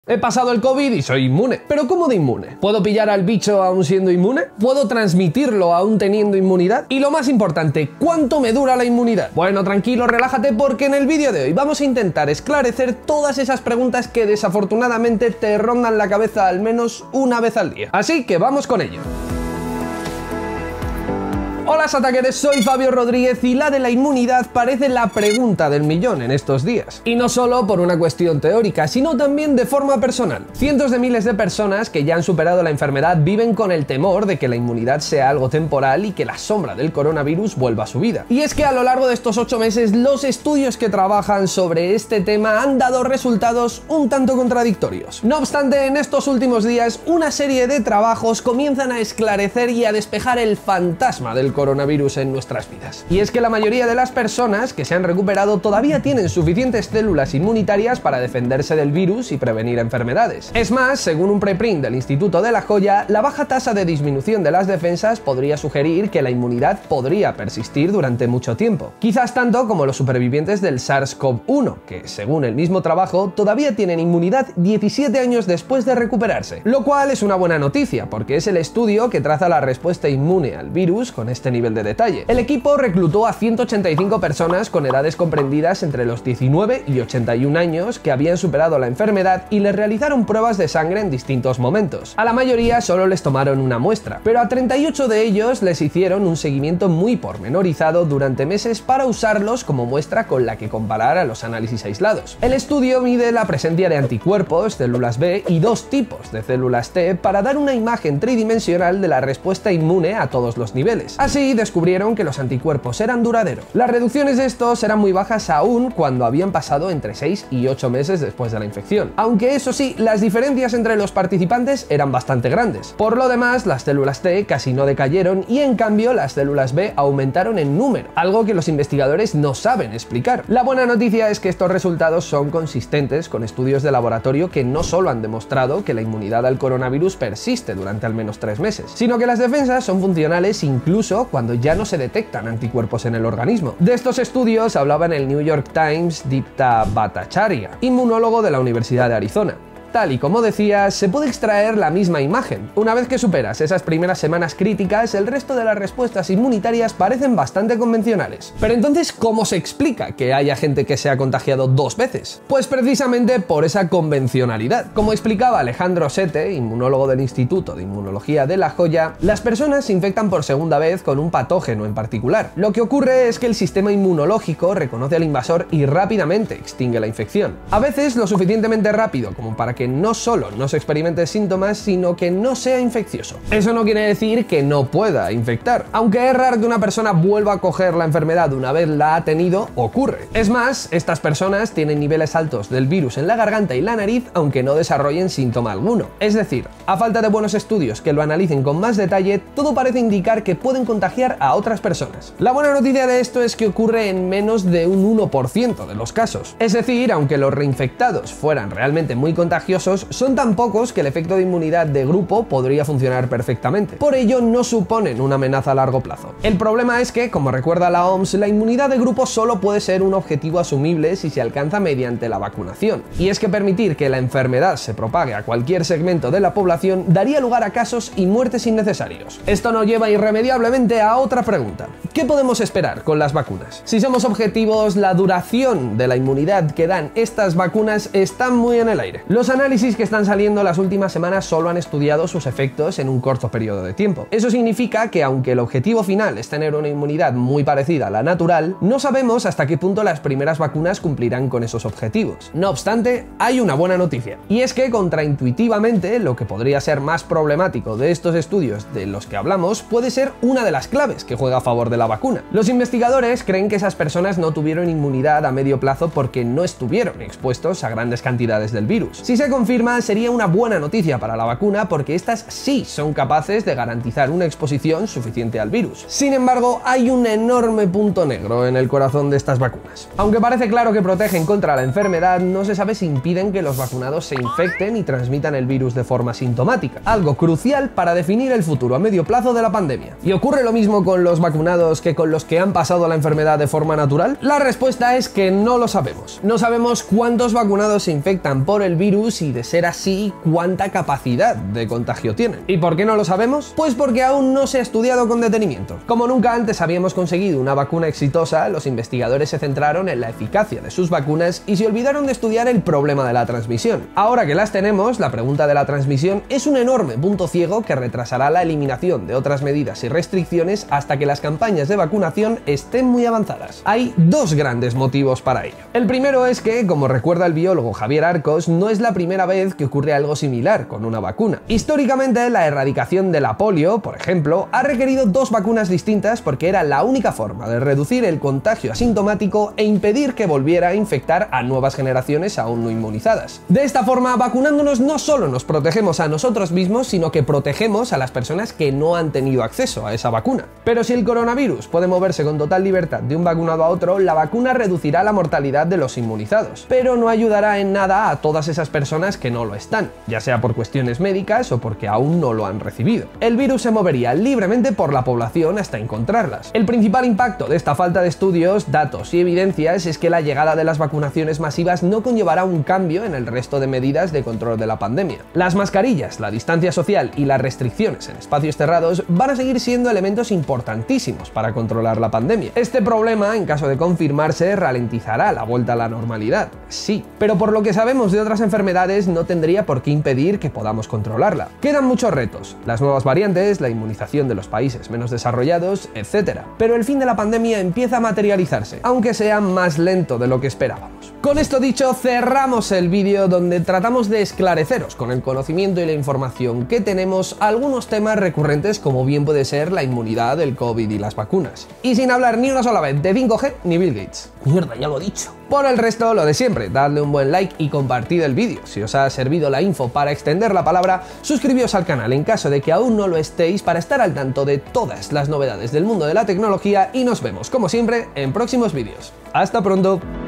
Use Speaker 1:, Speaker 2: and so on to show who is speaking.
Speaker 1: He pasado el COVID y soy inmune. ¿Pero cómo de inmune? ¿Puedo pillar al bicho aún siendo inmune? ¿Puedo transmitirlo aún teniendo inmunidad? Y lo más importante, ¿cuánto me dura la inmunidad? Bueno, tranquilo, relájate porque en el vídeo de hoy vamos a intentar esclarecer todas esas preguntas que desafortunadamente te rondan la cabeza al menos una vez al día. Así que vamos con ello. Hola Sataqueres, soy Fabio Rodríguez y la de la inmunidad parece la pregunta del millón en estos días. Y no solo por una cuestión teórica, sino también de forma personal. Cientos de miles de personas que ya han superado la enfermedad viven con el temor de que la inmunidad sea algo temporal y que la sombra del coronavirus vuelva a su vida. Y es que a lo largo de estos 8 meses los estudios que trabajan sobre este tema han dado resultados un tanto contradictorios. No obstante, en estos últimos días una serie de trabajos comienzan a esclarecer y a despejar el fantasma del coronavirus en nuestras vidas. Y es que la mayoría de las personas que se han recuperado todavía tienen suficientes células inmunitarias para defenderse del virus y prevenir enfermedades. Es más, según un preprint del Instituto de La Joya, la baja tasa de disminución de las defensas podría sugerir que la inmunidad podría persistir durante mucho tiempo. Quizás tanto como los supervivientes del SARS-CoV-1, que según el mismo trabajo todavía tienen inmunidad 17 años después de recuperarse. Lo cual es una buena noticia, porque es el estudio que traza la respuesta inmune al virus con este nivel de detalle. El equipo reclutó a 185 personas con edades comprendidas entre los 19 y 81 años que habían superado la enfermedad y les realizaron pruebas de sangre en distintos momentos. A la mayoría solo les tomaron una muestra, pero a 38 de ellos les hicieron un seguimiento muy pormenorizado durante meses para usarlos como muestra con la que comparar a los análisis aislados. El estudio mide la presencia de anticuerpos, células B y dos tipos de células T para dar una imagen tridimensional de la respuesta inmune a todos los niveles. Así descubrieron que los anticuerpos eran duraderos. Las reducciones de estos eran muy bajas aún cuando habían pasado entre 6 y 8 meses después de la infección. Aunque eso sí, las diferencias entre los participantes eran bastante grandes. Por lo demás, las células T casi no decayeron y en cambio las células B aumentaron en número, algo que los investigadores no saben explicar. La buena noticia es que estos resultados son consistentes con estudios de laboratorio que no solo han demostrado que la inmunidad al coronavirus persiste durante al menos 3 meses, sino que las defensas son funcionales incluso cuando ya no se detectan anticuerpos en el organismo. De estos estudios hablaba en el New York Times Deepta Bhattacharya, inmunólogo de la Universidad de Arizona. Tal y como decía, se puede extraer la misma imagen. Una vez que superas esas primeras semanas críticas, el resto de las respuestas inmunitarias parecen bastante convencionales. Pero entonces, ¿cómo se explica que haya gente que se ha contagiado 2 veces? Pues precisamente por esa convencionalidad. Como explicaba Alejandro Sete, inmunólogo del Instituto de Inmunología de La Joya, las personas se infectan por segunda vez con un patógeno en particular. Lo que ocurre es que el sistema inmunológico reconoce al invasor y rápidamente extingue la infección. A veces lo suficientemente rápido como para que no solo no se experimente síntomas, sino que no sea infeccioso. Eso no quiere decir que no pueda infectar, aunque es raro que una persona vuelva a coger la enfermedad una vez la ha tenido, ocurre. Es más, estas personas tienen niveles altos del virus en la garganta y la nariz, aunque no desarrollen síntoma alguno. Es decir, a falta de buenos estudios que lo analicen con más detalle, todo parece indicar que pueden contagiar a otras personas. La buena noticia de esto es que ocurre en menos de un 1% de los casos. Es decir, aunque los reinfectados fueran realmente muy contagiosos, son tan pocos que el efecto de inmunidad de grupo podría funcionar perfectamente. Por ello, no suponen una amenaza a largo plazo. El problema es que, como recuerda la OMS, la inmunidad de grupo solo puede ser un objetivo asumible si se alcanza mediante la vacunación. Y es que permitir que la enfermedad se propague a cualquier segmento de la población daría lugar a casos y muertes innecesarios. Esto nos lleva irremediablemente a otra pregunta. ¿Qué podemos esperar con las vacunas? Si somos objetivos, la duración de la inmunidad que dan estas vacunas está muy en el aire. Los análisis que están saliendo las últimas semanas solo han estudiado sus efectos en un corto periodo de tiempo. Eso significa que aunque el objetivo final es tener una inmunidad muy parecida a la natural, no sabemos hasta qué punto las primeras vacunas cumplirán con esos objetivos. No obstante, hay una buena noticia, y es que contraintuitivamente lo que podría ser más problemático de estos estudios de los que hablamos puede ser una de las claves que juega a favor de la vacuna. Los investigadores creen que esas personas no tuvieron inmunidad a medio plazo porque no estuvieron expuestos a grandes cantidades del virus. Si se confirma, sería una buena noticia para la vacuna porque estas sí son capaces de garantizar una exposición suficiente al virus. Sin embargo, hay un enorme punto negro en el corazón de estas vacunas. Aunque parece claro que protegen contra la enfermedad, no se sabe si impiden que los vacunados se infecten y transmitan el virus de forma sintomática, algo crucial para definir el futuro a medio plazo de la pandemia. ¿Y ocurre lo mismo con los vacunados que con los que han pasado la enfermedad de forma natural? La respuesta es que no lo sabemos. No sabemos cuántos vacunados se infectan por el virus virus y, de ser así, cuánta capacidad de contagio tienen. ¿Y por qué no lo sabemos? Pues porque aún no se ha estudiado con detenimiento. Como nunca antes habíamos conseguido una vacuna exitosa, los investigadores se centraron en la eficacia de sus vacunas y se olvidaron de estudiar el problema de la transmisión. Ahora que las tenemos, la pregunta de la transmisión es un enorme punto ciego que retrasará la eliminación de otras medidas y restricciones hasta que las campañas de vacunación estén muy avanzadas. Hay dos grandes motivos para ello. El primero es que, como recuerda el biólogo Javier Arcos, no es la primera vez que ocurre algo similar con una vacuna. Históricamente, la erradicación de la polio, por ejemplo, ha requerido dos vacunas distintas porque era la única forma de reducir el contagio asintomático e impedir que volviera a infectar a nuevas generaciones aún no inmunizadas. De esta forma, vacunándonos no solo nos protegemos a nosotros mismos, sino que protegemos a las personas que no han tenido acceso a esa vacuna. Pero si el coronavirus puede moverse con total libertad de un vacunado a otro, la vacuna reducirá la mortalidad de los inmunizados, pero no ayudará en nada a todas esas personas que no lo están, ya sea por cuestiones médicas o porque aún no lo han recibido. El virus se movería libremente por la población hasta encontrarlas. El principal impacto de esta falta de estudios, datos y evidencias es que la llegada de las vacunaciones masivas no conllevará un cambio en el resto de medidas de control de la pandemia. Las mascarillas, la distancia social y las restricciones en espacios cerrados van a seguir siendo elementos importantísimos para controlar la pandemia. Este problema, en caso de confirmarse, ralentizará la vuelta a la normalidad, sí, pero por lo que sabemos de otras enfermedades no tendría por qué impedir que podamos controlarla. Quedan muchos retos, las nuevas variantes, la inmunización de los países menos desarrollados, etc. Pero el fin de la pandemia empieza a materializarse, aunque sea más lento de lo que esperábamos. Con esto dicho, cerramos el vídeo donde tratamos de esclareceros con el conocimiento y la información que tenemos algunos temas recurrentes como bien puede ser la inmunidad, el COVID y las vacunas. Y sin hablar ni una sola vez de 5G ni Bill Gates. Mierda, ya lo he dicho. Por el resto, lo de siempre, dadle un buen like y compartid el vídeo. Si os ha servido la info para extender la palabra, suscribíos al canal en caso de que aún no lo estéis para estar al tanto de todas las novedades del mundo de la tecnología y nos vemos, como siempre, en próximos vídeos. ¡Hasta pronto!